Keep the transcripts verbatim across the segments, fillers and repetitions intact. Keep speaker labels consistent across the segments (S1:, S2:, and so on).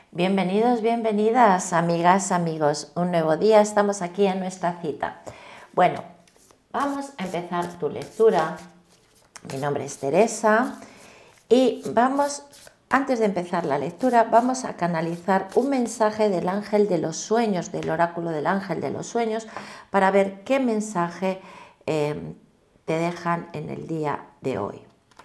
S1: Bienvenidos, bienvenidas, amigas, amigos. Un nuevo día, estamos aquí en nuestra cita. Bueno, vamos a empezar tu lectura. Mi nombre es Teresa y vamos, antes de empezar la lectura, vamos a canalizar un mensaje del ángel de los sueños, del oráculo del ángel de los sueños, para ver qué mensaje eh, te dejan en el día de hoy.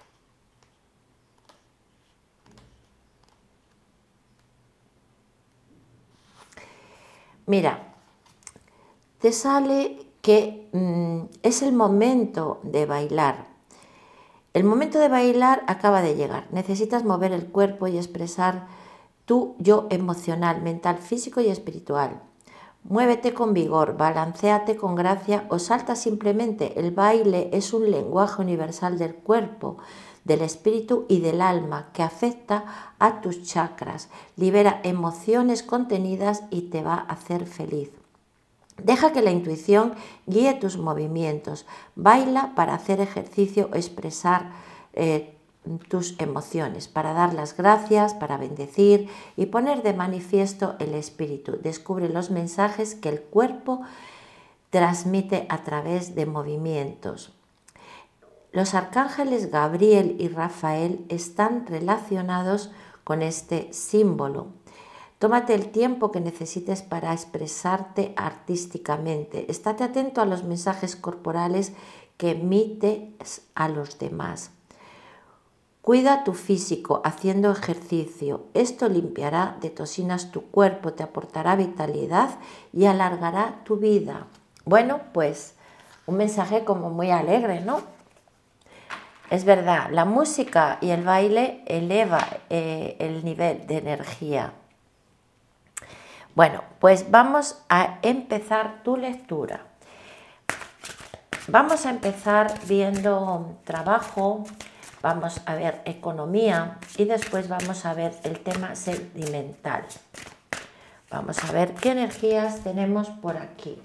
S1: Mira, te sale que mmm, es el momento de bailar. El momento de bailar acaba de llegar. Necesitas mover el cuerpo y expresar tu yo emocional, mental, físico y espiritual. Muévete con vigor, balanceate con gracia o salta simplemente. El baile es un lenguaje universal del cuerpo, del espíritu y del alma que afecta a tus chakras, libera emociones contenidas y te va a hacer feliz. Deja que la intuición guíe tus movimientos. Baila para hacer ejercicio, expresar eh, tus emociones, para dar las gracias, para bendecir y poner de manifiesto el espíritu. Descubre los mensajes que el cuerpo transmite a través de movimientos. Los arcángeles Gabriel y Rafael están relacionados con este símbolo. Tómate el tiempo que necesites para expresarte artísticamente. Estate atento a los mensajes corporales que emites a los demás. Cuida tu físico haciendo ejercicio. Esto limpiará de toxinas tu cuerpo, te aportará vitalidad y alargará tu vida. Bueno, pues un mensaje como muy alegre, ¿no? Es verdad, la música y el baile eleva eh, el nivel de energía. Bueno, pues vamos a empezar tu lectura. Vamos a empezar viendo trabajo, vamos a ver economía y después vamos a ver el tema sentimental. Vamos a ver qué energías tenemos por aquí.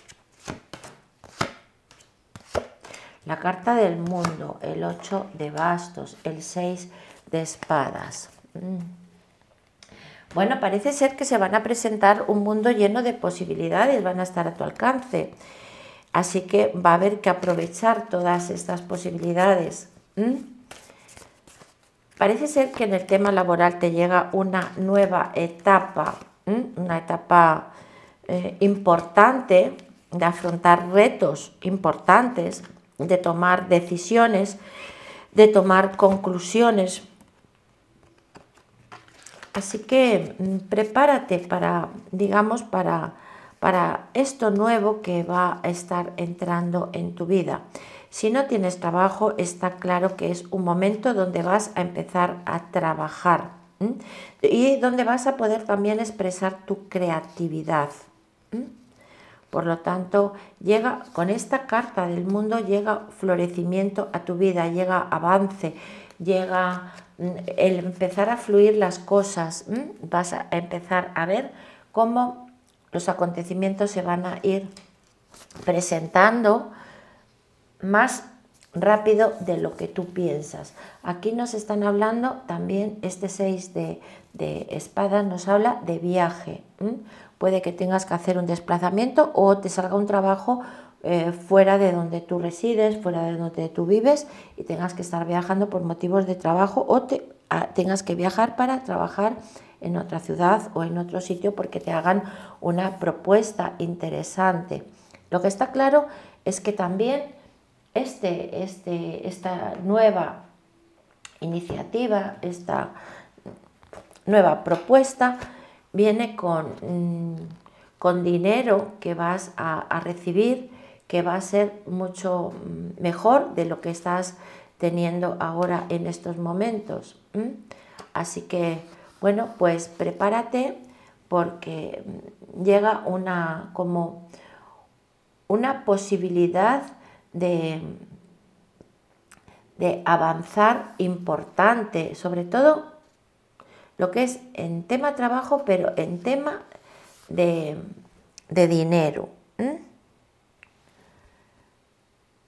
S1: La carta del mundo, el ocho de bastos, el seis de espadas. Mm. Bueno, parece ser que se van a presentar un mundo lleno de posibilidades, van a estar a tu alcance. Así que va a haber que aprovechar todas estas posibilidades. ¿Mm? Parece ser que en el tema laboral te llega una nueva etapa, ¿Mm? una etapa eh, importante de afrontar retos importantes, de tomar decisiones, de tomar conclusiones. Así que prepárate para, digamos, para, para esto nuevo que va a estar entrando en tu vida. Si no tienes trabajo, está claro que es un momento donde vas a empezar a trabajar, ¿m? y donde vas a poder también expresar tu creatividad. ¿m? Por lo tanto, llega con esta carta del mundo, llega florecimiento a tu vida, llega avance, llega el empezar a fluir las cosas. ¿m? Vas a empezar a ver cómo los acontecimientos se van a ir presentando más rápido de lo que tú piensas. Aquí nos están hablando también, este seis de, de espadas nos habla de viaje. ¿m? Puede que tengas que hacer un desplazamiento o te salga un trabajo eh, fuera de donde tú resides, fuera de donde tú vives y tengas que estar viajando por motivos de trabajo o te, a, tengas que viajar para trabajar en otra ciudad o en otro sitio porque te hagan una propuesta interesante. Lo que está claro es que también este, este, esta nueva iniciativa, esta nueva propuesta viene con, con dinero que vas a, a recibir, que va a ser mucho mejor de lo que estás teniendo ahora en estos momentos. ¿Mm? Así que, bueno, pues prepárate porque llega una, como una posibilidad de, de avanzar importante, sobre todo lo que es en tema trabajo, pero en tema de, de dinero. ¿Mm?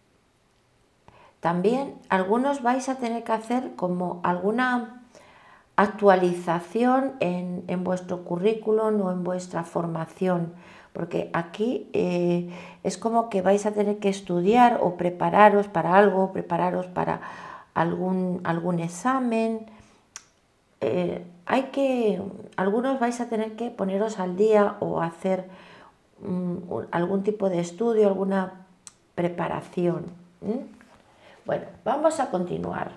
S1: También algunos vais a tener que hacer como alguna, actualización en, en vuestro currículum o en vuestra formación, porque aquí eh, es como que vais a tener que estudiar o prepararos para algo, prepararos para algún, algún examen. Eh, hay que, algunos vais a tener que poneros al día o hacer um, algún tipo de estudio, alguna preparación. ¿Mm? Bueno, vamos a continuar.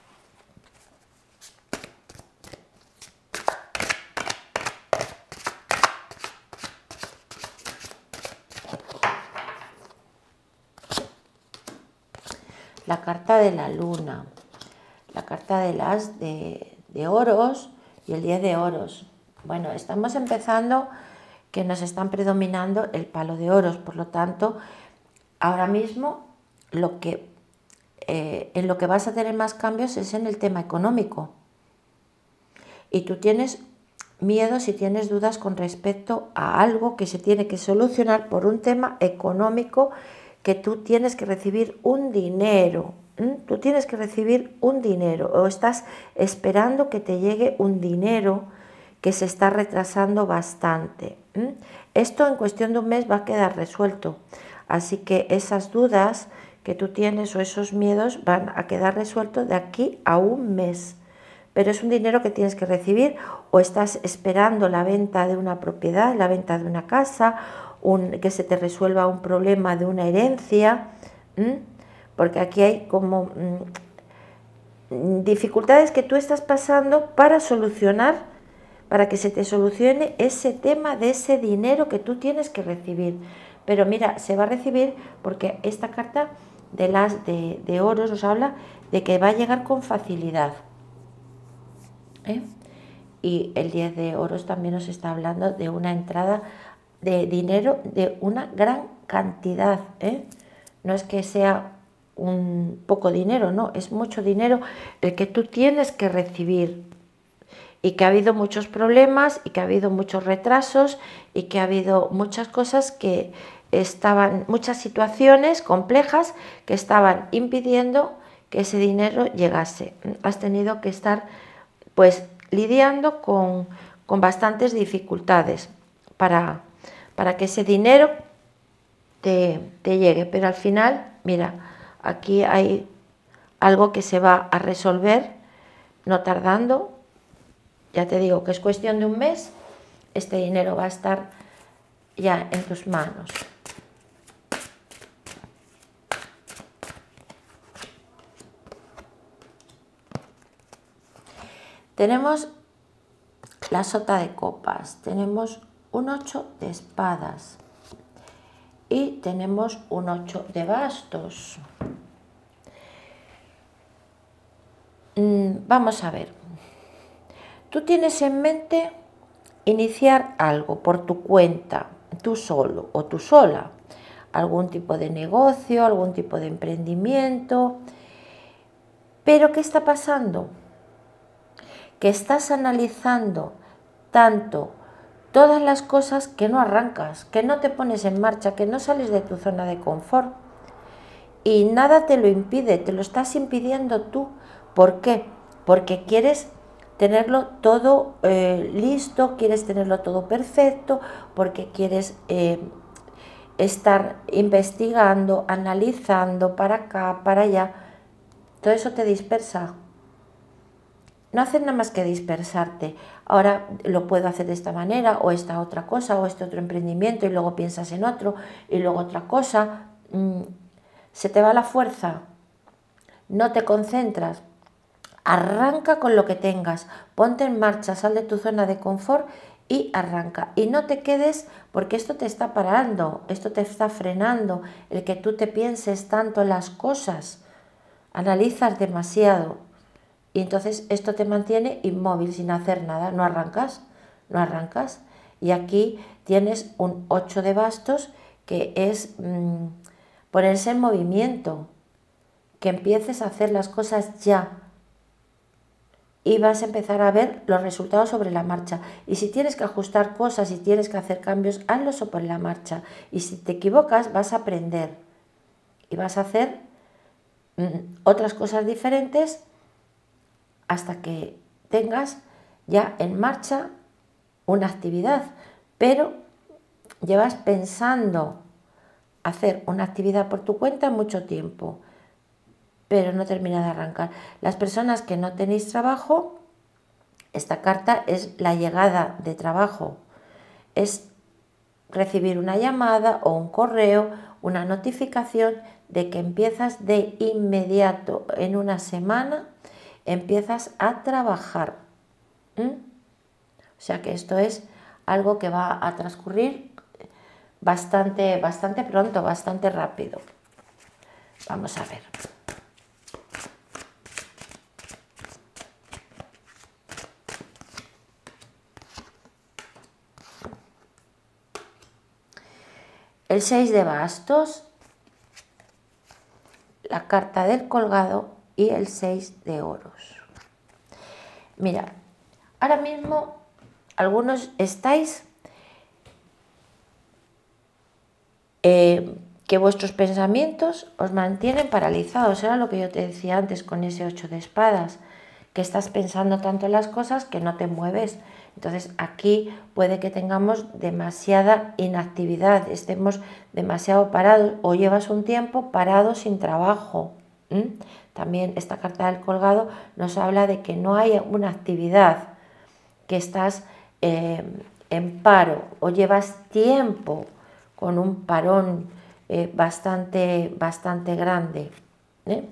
S1: La carta de la luna, la carta del as de, de oros y el diez de oros. Bueno, estamos empezando que nos están predominando el palo de oros, por lo tanto, ahora mismo lo que, eh, en lo que vas a tener más cambios es en el tema económico. Y tú tienes miedos y tienes dudas con respecto a algo que se tiene que solucionar por un tema económico, que tú tienes que recibir un dinero, ¿m? Tú tienes que recibir un dinero o estás esperando que te llegue un dinero que se está retrasando bastante. ¿M? Esto en cuestión de un mes va a quedar resuelto, así que esas dudas que tú tienes o esos miedos van a quedar resueltos de aquí a un mes. Pero es un dinero que tienes que recibir o estás esperando la venta de una propiedad, la venta de una casa, un, que se te resuelva un problema de una herencia, ¿m? Porque aquí hay como mmm, dificultades que tú estás pasando para solucionar, para que se te solucione ese tema de ese dinero que tú tienes que recibir. Pero mira, se va a recibir porque esta carta de las de, de oros nos habla de que va a llegar con facilidad. ¿Eh? Y el diez de oros también nos está hablando de una entrada de dinero de una gran cantidad, ¿eh? No es que sea un poco dinero, no, es mucho dinero el que tú tienes que recibir, y que ha habido muchos problemas y que ha habido muchos retrasos y que ha habido muchas cosas que estaban, muchas situaciones complejas que estaban impidiendo que ese dinero llegase. Has tenido que estar pues lidiando con, con bastantes dificultades para, para que ese dinero te, te llegue, pero al final, mira, aquí hay algo que se va a resolver no tardando. Ya te digo que es cuestión de un mes, este dinero va a estar ya en tus manos. Tenemos la sota de copas, tenemos un ocho de espadas y tenemos un ocho de bastos. Mm, vamos a ver. Tú tienes en mente iniciar algo por tu cuenta, tú solo o tú sola, algún tipo de negocio, algún tipo de emprendimiento. Pero ¿qué está pasando? Que estás analizando tanto todas las cosas que no arrancas, que no te pones en marcha, que no sales de tu zona de confort. Y nada te lo impide, te lo estás impidiendo tú. ¿Por qué? Porque quieres tenerlo todo eh, listo, quieres tenerlo todo perfecto, porque quieres eh, estar investigando, analizando para acá, para allá. Todo eso te dispersa. No haces nada más que dispersarte. Ahora lo puedo hacer de esta manera, o esta otra cosa, o este otro emprendimiento, y luego piensas en otro, y luego otra cosa. Mm, se te va la fuerza, no te concentras. Arranca con lo que tengas, ponte en marcha, sal de tu zona de confort y arranca. Y no te quedes, porque esto te está parando, esto te está frenando, el que tú te pienses tanto en las cosas, analizas demasiado y entonces esto te mantiene inmóvil sin hacer nada, no arrancas, no arrancas. Y aquí tienes un ocho de bastos que es mmm, ponerse en movimiento, que empieces a hacer las cosas ya. Y vas a empezar a ver los resultados sobre la marcha. Y si tienes que ajustar cosas y tienes que hacer cambios, hazlo sobre la marcha. Y si te equivocas, vas a aprender. Y vas a hacer mmm, otras cosas diferentes hasta que tengas ya en marcha una actividad, pero llevas pensando hacer una actividad por tu cuenta mucho tiempo, pero no termina de arrancar. Las personas que no tenéis trabajo, esta carta es la llegada de trabajo, es recibir una llamada o un correo, una notificación de que empiezas de inmediato, en una semana, empiezas a trabajar. ¿Mm? O sea que esto es algo que va a transcurrir bastante, bastante pronto, bastante rápido. Vamos a ver. El seis de bastos, la carta del colgado y el seis de oros. Mira, ahora mismo algunos estáis eh, que vuestros pensamientos os mantienen paralizados. Era lo que yo te decía antes con ese ocho de espadas, que estás pensando tanto en las cosas que no te mueves. Entonces aquí puede que tengamos demasiada inactividad, estemos demasiado parados o llevas un tiempo parado sin trabajo. ¿Mm? También esta carta del colgado nos habla de que no hay una actividad, que estás eh, en paro o llevas tiempo con un parón eh, bastante, bastante grande. ¿eh?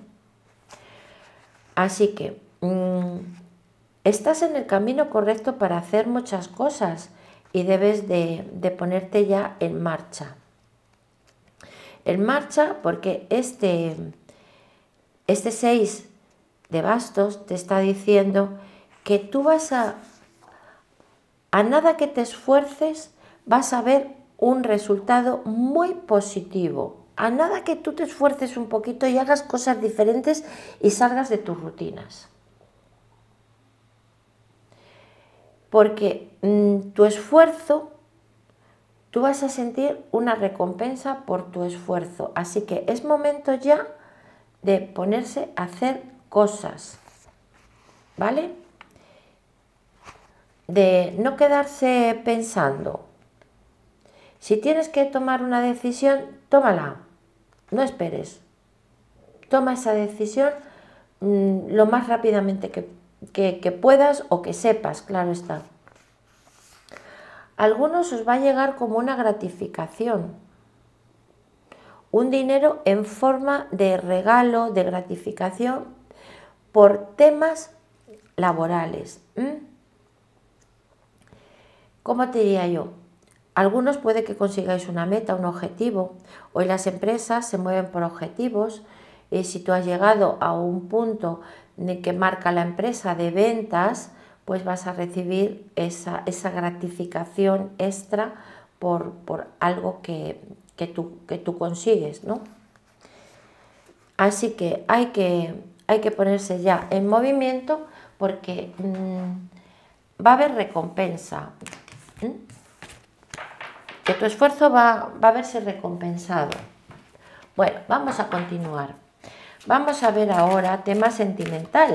S1: Así que mmm, estás en el camino correcto para hacer muchas cosas y debes de, de ponerte ya en marcha. En marcha porque este, este seis de bastos te está diciendo que tú vas a, a nada que te esfuerces, vas a ver un resultado muy positivo. A nada que tú te esfuerces un poquito y hagas cosas diferentes y salgas de tus rutinas. Porque mmm, tu esfuerzo, tú vas a sentir una recompensa por tu esfuerzo. Así que es momento ya de ponerse a hacer cosas, ¿vale? De no quedarse pensando. Si tienes que tomar una decisión, tómala, no esperes. Toma esa decisión mmm, lo más rápidamente que, que, que puedas o que sepas, claro está. A algunos os va a llegar como una gratificación, un dinero en forma de regalo, de gratificación por temas laborales. ¿Mm? ¿Cómo te diría yo? Algunos puede que consigáis una meta, un objetivo. Hoy las empresas se mueven por objetivos y si tú has llegado a un punto que marca la empresa de ventas, pues vas a recibir esa, esa gratificación extra por, por algo que, que, tú, que tú consigues, ¿no? Así que hay que, hay que ponerse ya en movimiento porque mmm, va a haber recompensa. ¿Mm? Que tu esfuerzo va, va a verse recompensado. Bueno, vamos a continuar. Vamos a ver ahora tema sentimental.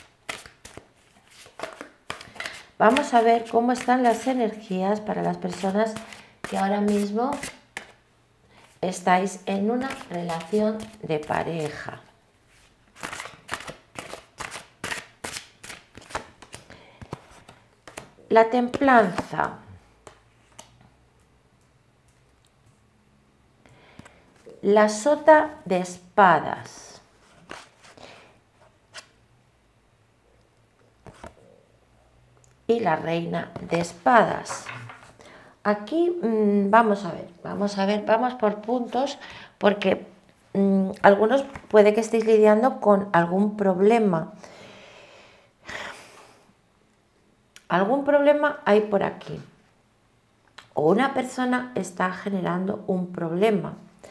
S1: Vamos a ver cómo están las energías para las personas que ahora mismo estáis en una relación de pareja. La templanza. La sota de espadas. Y la reina de espadas. Aquí mmm, vamos a ver, vamos a ver, vamos por puntos, porque mmm, algunos puede que estéis lidiando con algún problema. Algún problema hay por aquí. O una persona está generando un problema.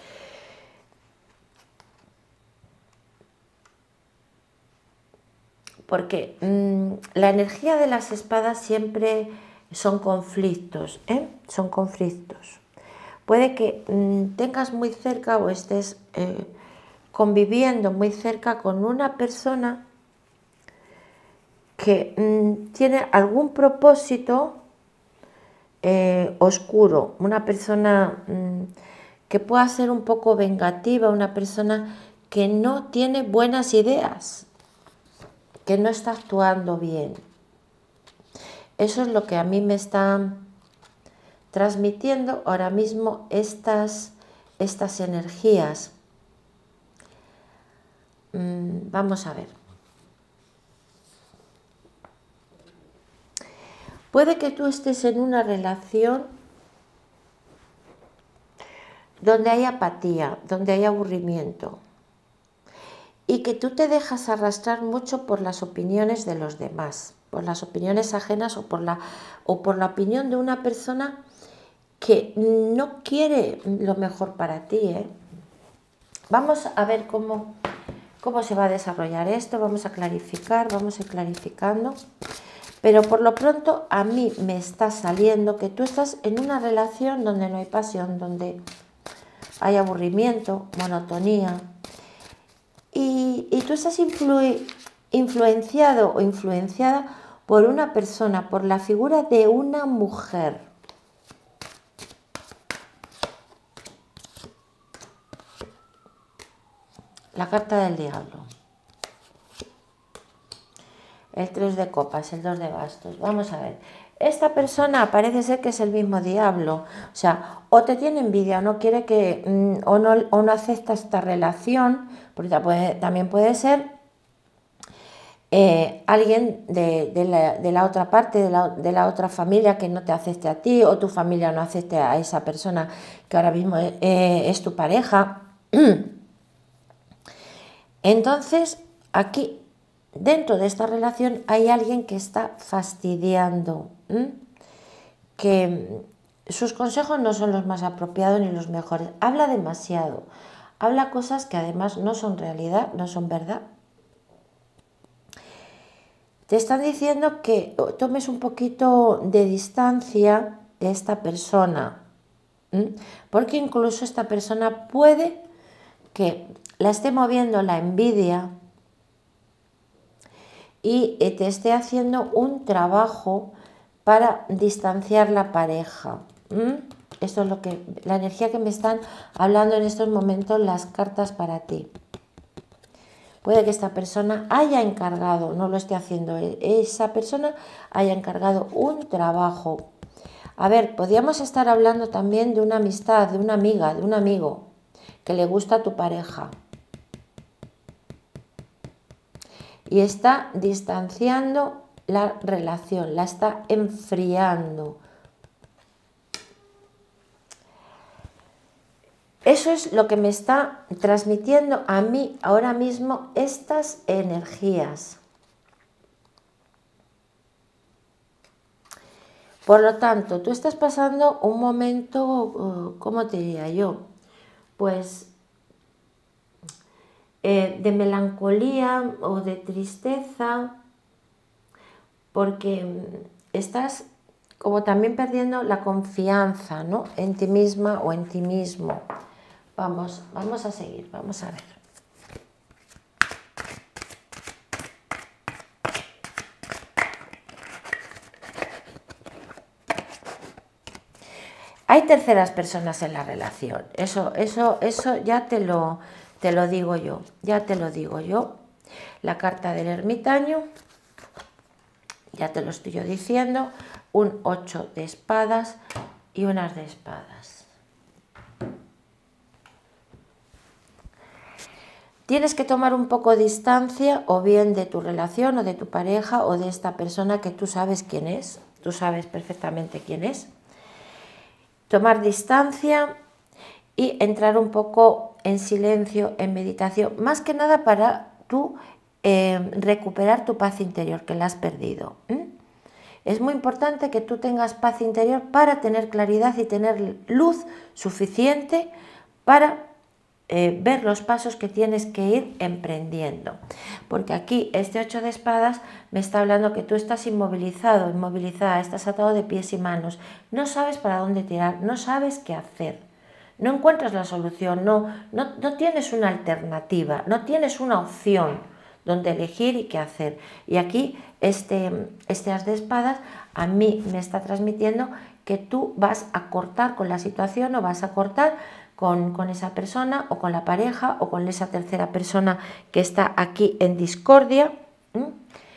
S1: Porque mmm, la energía de las espadas siempre son conflictos, ¿eh? Son conflictos. Puede que mmm, tengas muy cerca o estés eh, conviviendo muy cerca con una persona que mmm, tiene algún propósito eh, oscuro, una persona mmm, que pueda ser un poco vengativa, una persona que no tiene buenas ideas, que no está actuando bien. Eso es lo que a mí me está transmitiendo ahora mismo estas, estas energías. Mm, vamos a ver. Puede que tú estés en una relación donde hay apatía, donde hay aburrimiento, y que tú te dejas arrastrar mucho por las opiniones de los demás, por las opiniones ajenas o por la, o por la opinión de una persona que no quiere lo mejor para ti, ¿eh? Vamos a ver cómo, cómo se va a desarrollar esto, vamos a clarificar, vamos a ir clarificando. Pero por lo pronto a mí me está saliendo que tú estás en una relación donde no hay pasión, donde hay aburrimiento, monotonía, y, y tú estás influ, influenciado o influenciada por una persona, por la figura de una mujer. La carta del diablo. El tres de copas, el dos de bastos. Vamos a ver. Esta persona parece ser que es el mismo diablo. O sea, o te tiene envidia, o no quiere que, mmm, o, no, o no acepta esta relación, porque puede, también puede ser eh, alguien de, de, la, de la otra parte, de la, de la otra familia que no te acepte a ti, o tu familia no acepte a esa persona que ahora mismo eh, es tu pareja. Entonces, aquí, dentro de esta relación, hay alguien que está fastidiando, ¿m? que sus consejos no son los más apropiados ni los mejores. Habla demasiado, habla cosas que además no son realidad, no son verdad. Te están diciendo que tomes un poquito de distancia de esta persona, ¿m? porque incluso esta persona puede que la esté moviendo la envidia y te esté haciendo un trabajo para distanciar la pareja. ¿Mm? Esto es lo que, la energía que me están hablando en estos momentos las cartas para ti. Puede que esta persona haya encargado, no lo esté haciendo, esa persona haya encargado un trabajo. A ver, podríamos estar hablando también de una amistad, de una amiga, de un amigo que le gusta a tu pareja. Y está distanciando la relación, la está enfriando. Eso es lo que me está transmitiendo a mí ahora mismo estas energías. Por lo tanto, tú estás pasando un momento, ¿cómo te diría yo? Pues eh, de melancolía o de tristeza, porque estás como también perdiendo la confianza, ¿no? En ti misma o en ti mismo. Vamos, vamos a seguir, vamos a ver. Hay terceras personas en la relación, eso, eso, eso ya te lo, te lo digo yo, ya te lo digo yo. La carta del ermitaño, ya te lo estoy yo diciendo, un ocho de espadas y unas de espadas. Tienes que tomar un poco de distancia o bien de tu relación o de tu pareja o de esta persona que tú sabes quién es, tú sabes perfectamente quién es. Tomar distancia y entrar un poco en silencio, en meditación, más que nada para tú eh, recuperar tu paz interior que la has perdido. ¿eh? Es muy importante que tú tengas paz interior para tener claridad y tener luz suficiente para eh, ver los pasos que tienes que ir emprendiendo. Porque aquí este ocho de espadas me está hablando que tú estás inmovilizado, inmovilizada, estás atado de pies y manos, no sabes para dónde tirar, no sabes qué hacer, no encuentras la solución, no, no, no tienes una alternativa, no tienes una opción dónde elegir y qué hacer. Y aquí este, este as de espadas a mí me está transmitiendo que tú vas a cortar con la situación o vas a cortar con, con esa persona o con la pareja o con esa tercera persona que está aquí en discordia. ¿Mm?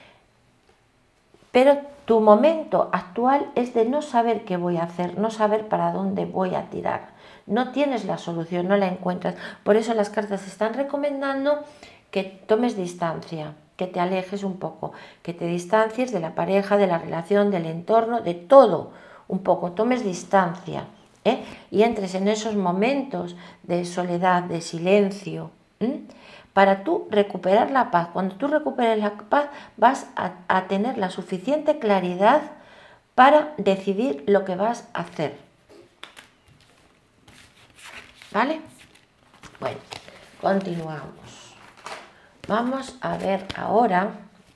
S1: Pero tu momento actual es de no saber qué voy a hacer, no saber para dónde voy a tirar. No tienes la solución, no la encuentras. Por eso las cartas están recomendando que tomes distancia, que te alejes un poco, que te distancies de la pareja, de la relación, del entorno, de todo un poco, tomes distancia, ¿eh? Y entres en esos momentos de soledad, de silencio, ¿eh? Para tú recuperar la paz. Cuando tú recuperes la paz vas a, a tener la suficiente claridad para decidir lo que vas a hacer. ¿Vale? Bueno, continuamos. Vamos a ver ahora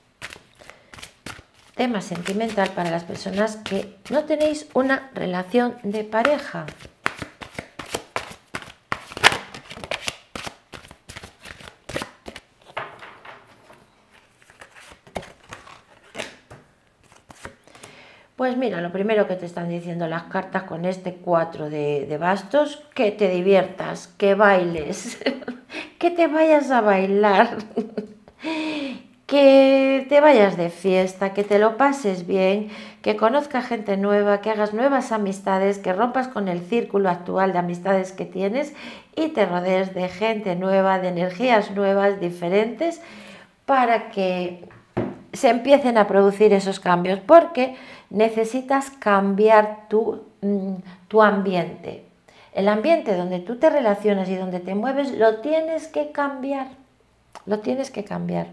S1: tema sentimental para las personas que no tenéis una relación de pareja. Pues mira, lo primero que te están diciendo las cartas con este cuatro de, de bastos, que te diviertas, que bailes, que te vayas a bailar, que te vayas de fiesta, que te lo pases bien, que conozcas gente nueva, que hagas nuevas amistades, que rompas con el círculo actual de amistades que tienes y te rodees de gente nueva, de energías nuevas, diferentes, para que se empiecen a producir esos cambios, porque necesitas cambiar tu, tu ambiente. El ambiente donde tú te relacionas y donde te mueves lo tienes que cambiar, lo tienes que cambiar.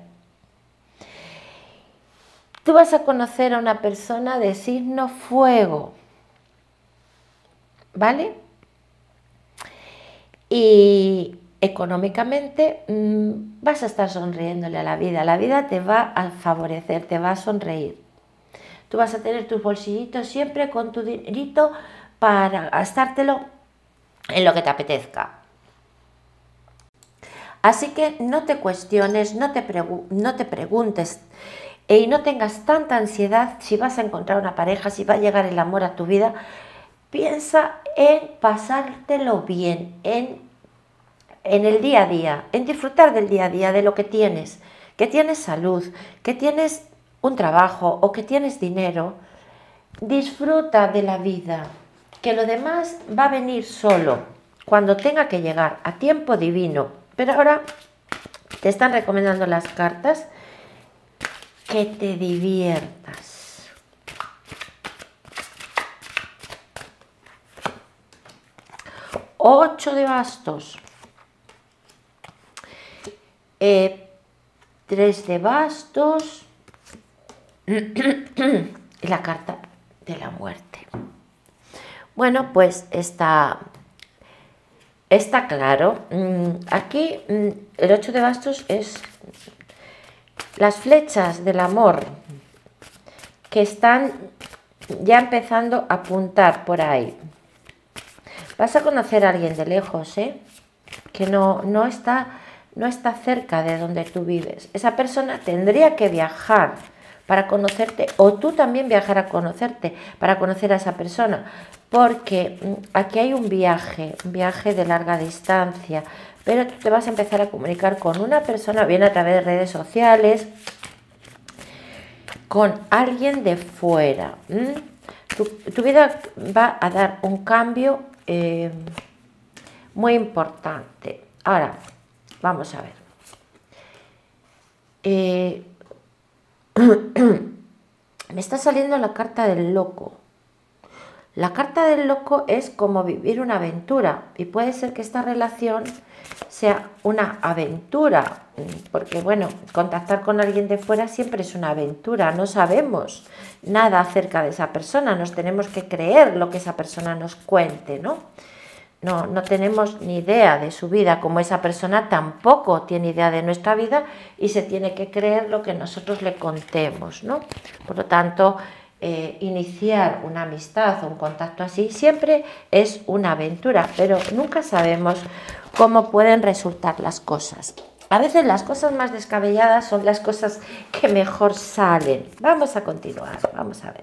S1: Tú vas a conocer a una persona de signo fuego, ¿vale? Y económicamente mmm, vas a estar sonriéndole a la vida, la vida te va a favorecer, te va a sonreír. Tú vas a tener tus bolsillitos siempre con tu dinerito para gastártelo en lo que te apetezca. Así que no te cuestiones, no te, no te preguntes y no tengas tanta ansiedad si vas a encontrar una pareja, si va a llegar el amor a tu vida. Piensa en pasártelo bien, en en el día a día, en disfrutar del día a día, de lo que tienes, que tienes salud, que tienes un trabajo o que tienes dinero. Disfruta de la vida, que lo demás va a venir solo, cuando tenga que llegar, a tiempo divino. Pero ahora te están recomendando las cartas que te diviertas. Ocho de bastos. Eh, tres de bastos y la carta de la muerte. Bueno, pues está, está claro. Aquí el ocho de bastos es las flechas del amor que están ya empezando a apuntar por ahí. Vas a conocer a alguien de lejos, ¿eh? Que no, no está... no está cerca de donde tú vives. Esa persona tendría que viajar para conocerte, o tú también viajar a conocerte para conocer a esa persona, porque aquí hay un viaje, un viaje de larga distancia, pero tú te vas a empezar a comunicar con una persona, bien a través de redes sociales, con alguien de fuera. ¿Mm? Tu, tu vida va a dar un cambio eh, muy importante. Ahora, vamos a ver. Eh, me está saliendo la carta del loco. La carta del loco es como vivir una aventura, y puede ser que esta relación sea una aventura, porque bueno, contactar con alguien de fuera siempre es una aventura. No sabemos nada acerca de esa persona, nos tenemos que creer lo que esa persona nos cuente, ¿no? No, no tenemos ni idea de su vida, como esa persona tampoco tiene idea de nuestra vida y se tiene que creer lo que nosotros le contemos, ¿no? Por lo tanto, eh, iniciar una amistad o un contacto así siempre es una aventura, pero nunca sabemos cómo pueden resultar las cosas. A veces las cosas más descabelladas son las cosas que mejor salen. Vamos a continuar, vamos a ver.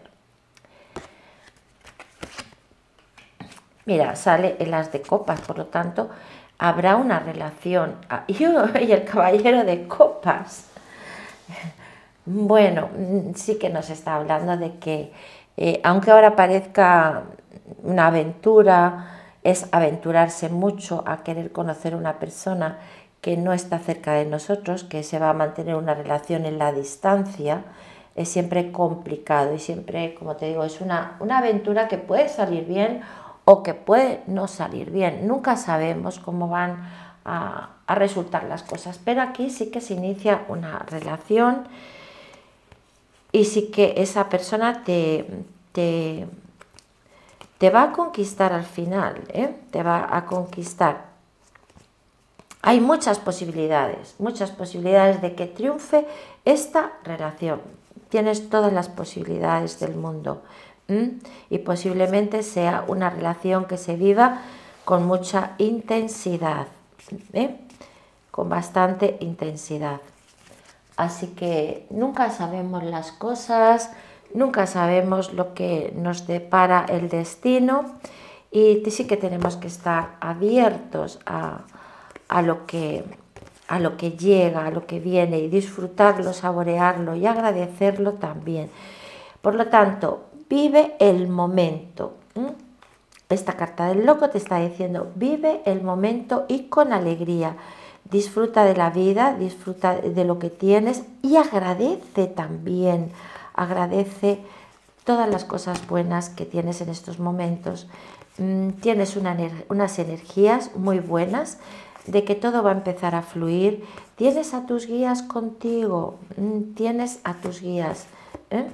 S1: Mira, sale el as de copas, por lo tanto, habrá una relación. Y el caballero de copas. Bueno, sí que nos está hablando de que, eh, aunque ahora parezca una aventura, es aventurarse mucho a querer conocer a una persona que no está cerca de nosotros, que se va a mantener una relación en la distancia. Es siempre complicado y siempre, como te digo, es una, una aventura que puede salir bien o que puede no salir bien. Nunca sabemos cómo van a, a resultar las cosas, pero aquí sí que se inicia una relación y sí que esa persona te, te, te va a conquistar al final, ¿eh? Te va a conquistar. Hay muchas posibilidades, muchas posibilidades de que triunfe esta relación. Tienes todas las posibilidades del mundo. ¿Mm? Y posiblemente sea una relación que se viva con mucha intensidad, ¿eh? Con bastante intensidad. Así que nunca sabemos las cosas, nunca sabemos lo que nos depara el destino y sí que tenemos que estar abiertos a, a, lo que, a lo que llega, a lo que viene y disfrutarlo, saborearlo y agradecerlo también. Por lo tanto, vive el momento. ¿Mm? Esta carta del loco te está diciendo, vive el momento y con alegría. Disfruta de la vida, disfruta de lo que tienes y agradece también. Agradece todas las cosas buenas que tienes en estos momentos. Mm, tienes una, unas energías muy buenas de que todo va a empezar a fluir. Tienes a tus guías contigo. Mm, tienes a tus guías. ¿Eh?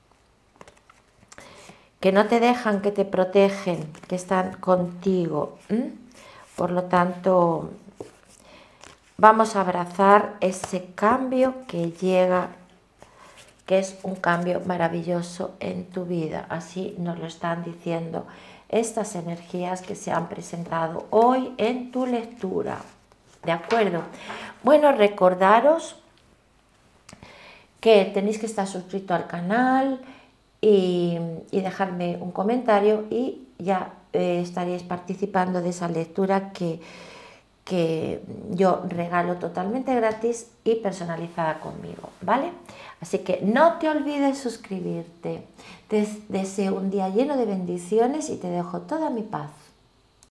S1: Que no te dejan, que te protegen, que están contigo. ¿Mm? Por lo tanto, vamos a abrazar ese cambio que llega, que es un cambio maravilloso en tu vida. Así nos lo están diciendo estas energías que se han presentado hoy en tu lectura. ¿De acuerdo? Bueno, recordaros que tenéis que estar suscrito al canal y, y dejarme un comentario y ya eh, estaréis participando de esa lectura que, que yo regalo totalmente gratis y personalizada conmigo, ¿vale? Así que no te olvides suscribirte. Te deseo un día lleno de bendiciones y te dejo toda mi paz.